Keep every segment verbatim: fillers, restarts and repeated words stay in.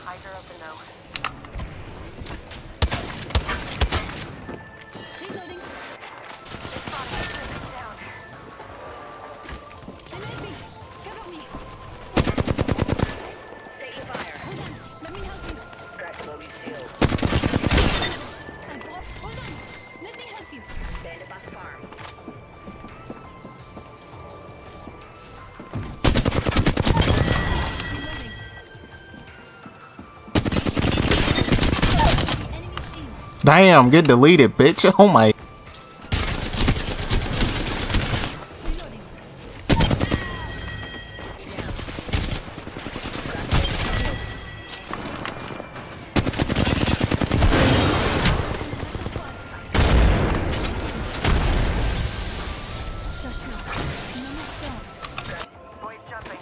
Hydra open though. Reloading. This body is down. I'm helping. Cover me. Taking fire. Hold on. Let me help you. Crack Chloe's shield. I brought. Hold on. Let me help you. Bandit by the farm. Reloading. Enemy shield. Damn, get deleted, bitch. Oh my. Reloading. Shush now. No more stones. Boys jumping.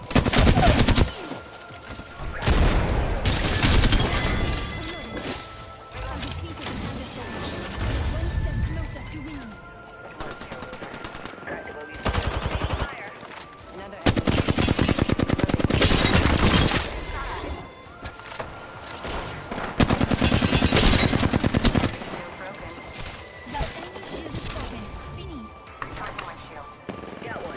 I've defeated the dinosaur. One step closer to winning. Crack Chloe's shield. Taking fire. Another enemy. Shield broken. That enemy shield is broken. Fini. Recharging my shield. Got one.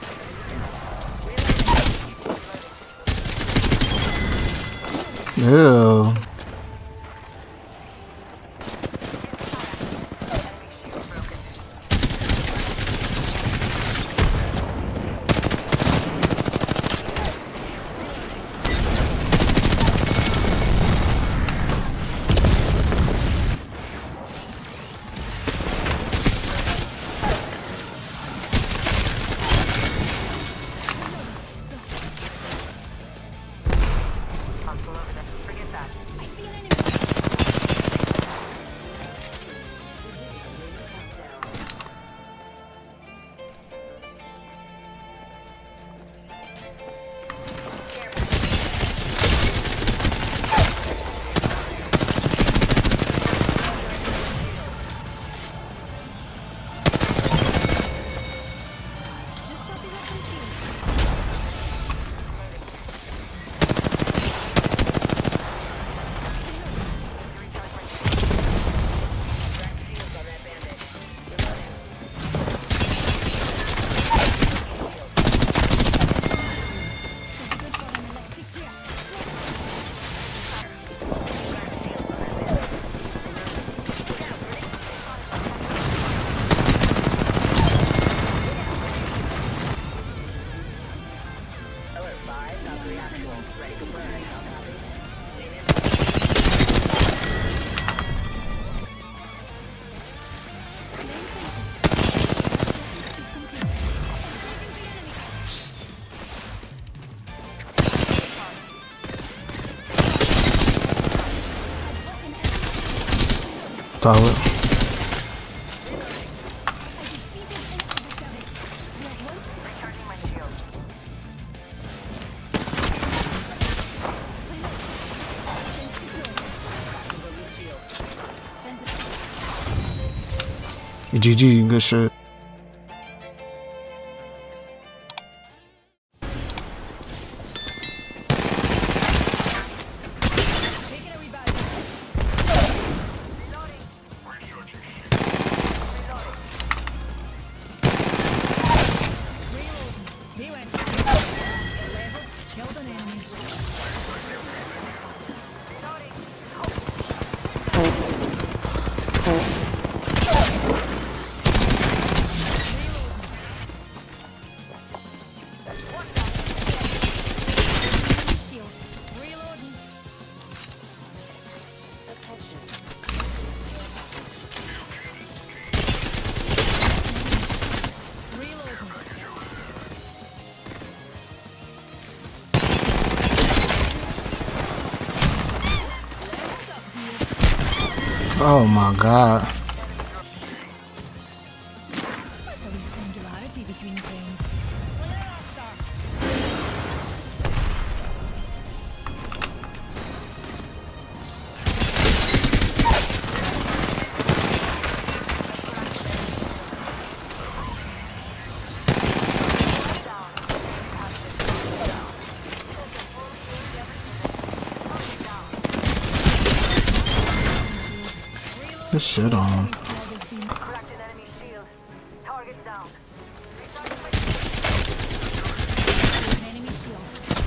Ew. Enemy shield broken. Hostile over there. Forget that. I see an enemy. Just top it up with shields. That's good for an electric here. Alert five, Valkyrie actual. Ready to burn. Laying fences. Is complete. Engaging the enemy. Solid. I defeated an adversary. You at home? Recharging my shield. Fence deployed. Chloe's shield. Fence deployed. G G，应该是。 Take it, everybody. Reloading. Reload. He went. Level. Killed an enemy. Shield. Reloading. Reloading. Leveled up, dears. Oh my god. What's a wee singularity between things? Well, there, Rockstar. this shit on. Cracked an enemy shield. Target down. Enemy shield.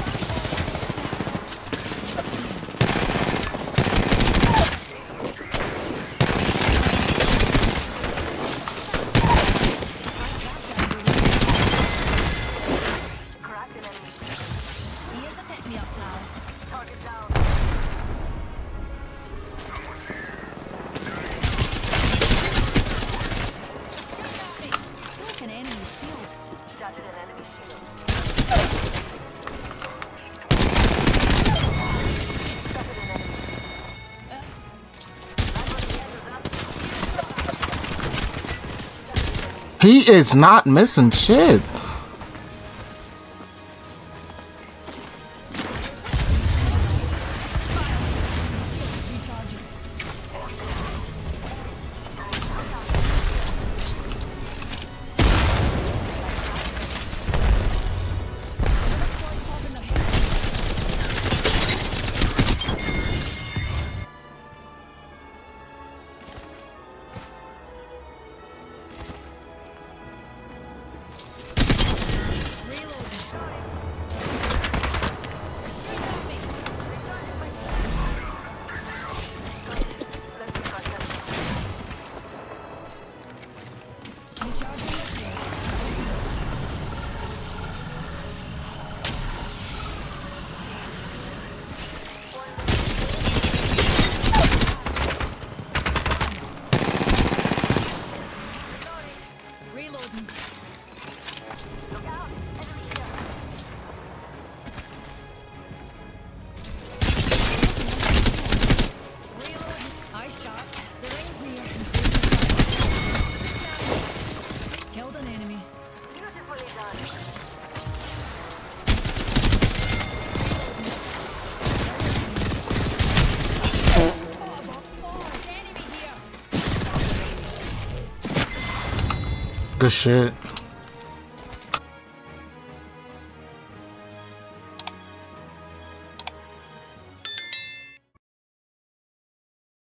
Cracked an enemy. Here's a pick me up, pals. Target down. Broke an enemy shield. Shattered an enemy shield. Shattered an enemy shield. I'm on the end of that. He is not missing shit. Recharging. Squad's popping their heads. Reloading. Shoot at me. Let's get back there. Recharging the shield. Reloading. Look out. Enemy here. Reloading. Eye sharp. The ring's near. Killed an enemy. Beautifully done. Oh, enemy here. Good shit.